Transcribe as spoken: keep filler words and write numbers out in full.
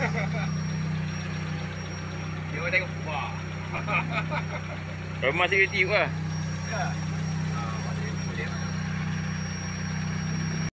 Dia orang tengok. Wah. Kalau masih YouTube lah. Ya.